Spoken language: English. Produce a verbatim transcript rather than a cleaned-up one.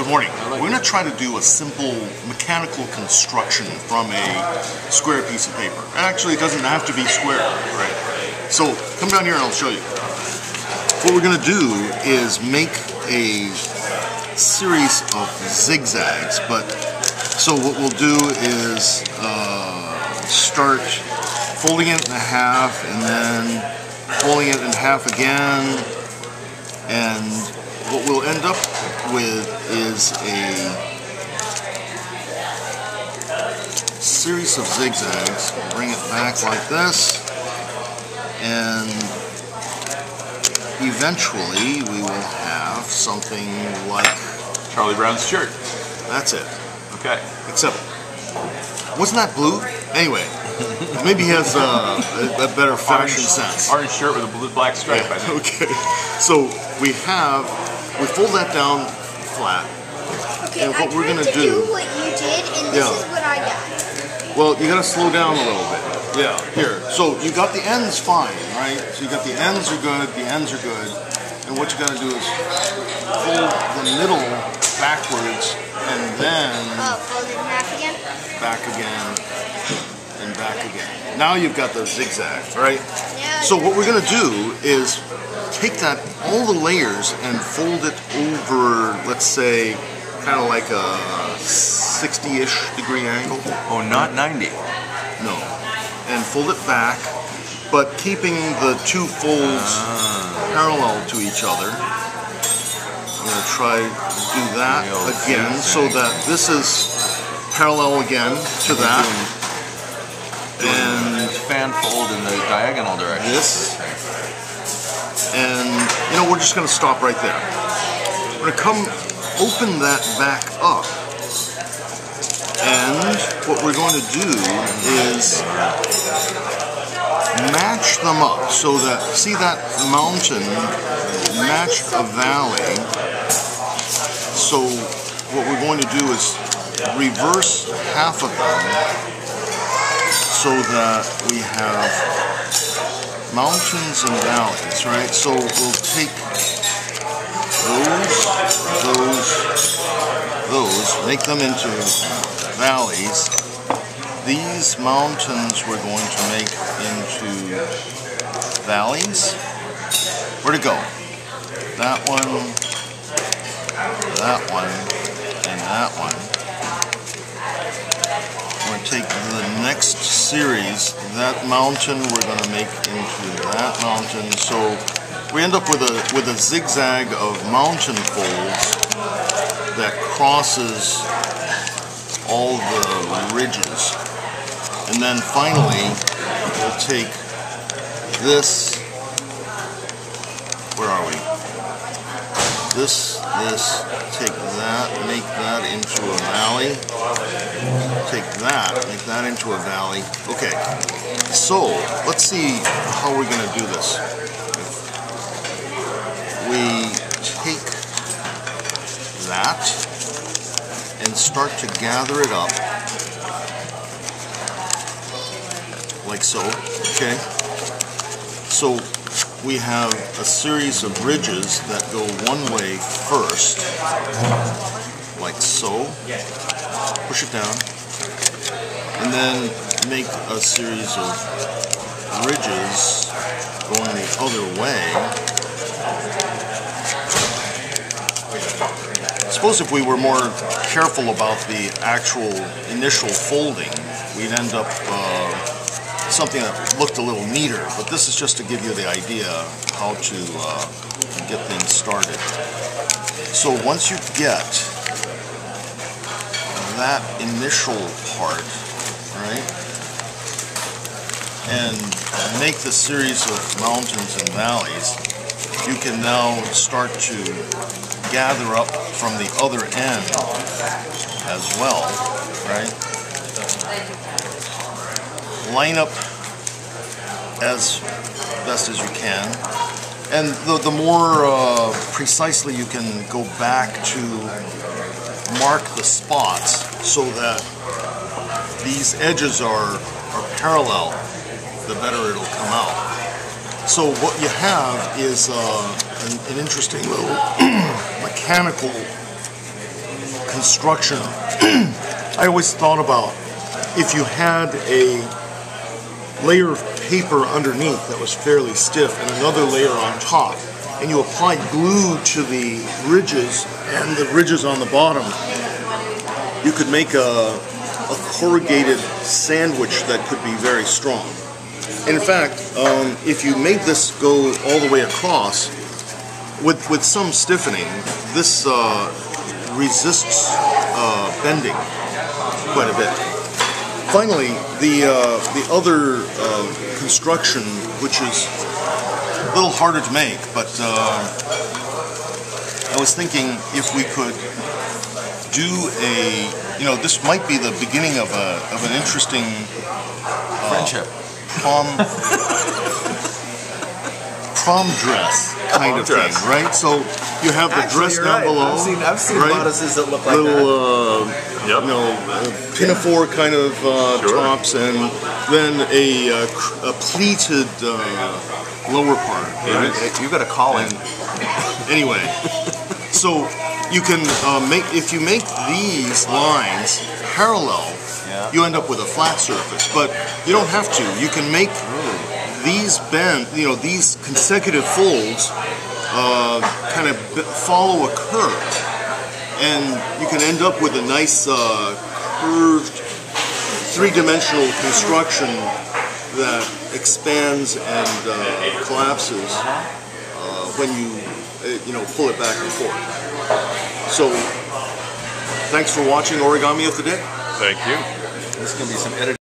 Good morning. We're going to try to do a simple mechanical construction from a square piece of paper. Actually, it doesn't have to be square, right? So come down here and I'll show you. What we're going to do is make a series of zigzags, but so what we'll do is uh, start folding it in half and then folding it in half again, and what we'll end up with is a series of zigzags. Bring it back like this, and eventually we will have something like Charlie Brown's shirt. That's it. Okay. Except, wasn't that blue? Anyway, maybe he has uh, a, a better fashion orange, sense. Orange shirt with a blue black stripe. Yeah, I think. okay. So we have, we fold that down flat. Okay, and what I we're tried gonna to do, do what you did, and this Yeah. is what I got. well, you gotta slow down a little bit. Yeah, here. So you got the ends fine, right? So you got the ends are good, the ends are good. And what you gotta do is fold the middle backwards, and then Oh, fold it in half again? back again, and back again. Now you've got the zigzag, right? Yeah. So what we're gonna do is take that, all the layers, and fold it over, let's say, kind of like a sixty-ish degree angle. Oh, not ninety. No. And fold it back, but keeping the two folds Ah. parallel to each other. I'm going to try to do that The old again, so zigzag. that this is parallel again to that. And Fan fold in the diagonal direction. this. And, you know, we're just going to stop right there. We're going to come open that back up. And what we're going to do is match them up so that, see that mountain match a valley. So what we're going to do is reverse half of them so that we have mountains and valleys, right? So we'll take those, those, those, make them into valleys. These mountains we're going to make into valleys. Where'd it go? That one, that one, and that one. We're going to take the next series, that mountain we're going to make into that mountain. So we end up with a with a zigzag of mountain folds that crosses all the ridges. And then finally, we'll take this, where are we? This, this, take that, make that into a valley. Take that, make that into a valley. Okay, so let's see how we're going to do this. We take that and start to gather it up. Like so, okay? So we have a series of ridges that go one way first, like so. Push it down. And then make a series of ridges going the other way. I suppose if we were more careful about the actual initial folding, we'd end up uh, something that looked a little neater, but this is just to give you the idea how to uh, get things started. So once you get that initial part, right, and make the series of mountains and valleys, you can now start to gather up from the other end as well, right? Line up as best as you can, and the, the more uh, precisely you can go back to mark the spots so that these edges are, are parallel, the better it'll come out. So what you have is uh, an, an interesting little mechanical construction, I always thought about if you had a layer of paper underneath that was fairly stiff and another layer on top, and you applied glue to the ridges and the ridges on the bottom, you could make a, a corrugated sandwich that could be very strong. In fact, um, if you made this go all the way across, with, with some stiffening, this uh, resists uh, bending quite a bit. Finally, the, uh, the other uh, construction, which is a little harder to make, but uh, I was thinking if we could do a, you know, this might be the beginning of, a, of an interesting uh, Friendship. prom prom dress kind Prom of dress. thing, right? So you have the Actually, dress you're down right. below. I've seen, I've seen right? bodices that look like Little, that. uh, Yep. you know, uh, pinafore kind of uh, Sure. tops, and then a, uh, cr- a pleated uh, lower part. Right? Right? You've got a calling. Anyway, so you can uh, make, if you make these lines parallel, Yeah. you end up with a flat surface. But you don't have to. You can make these bend, you know, these consecutive folds uh, kind of b- follow a curve, and you can end up with a nice uh, curved three-dimensional construction that expands and uh, collapses uh, when you, uh, you know, pull it back and forth. So, thanks for watching Origami of the Day. Thank you. This is going to be some editing.